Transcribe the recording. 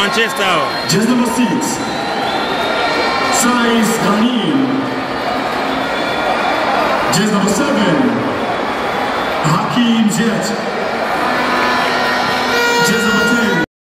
Manchester. Jersey number 6, Saiz Ghanim. Jersey number 7, Hakim Jet. Jersey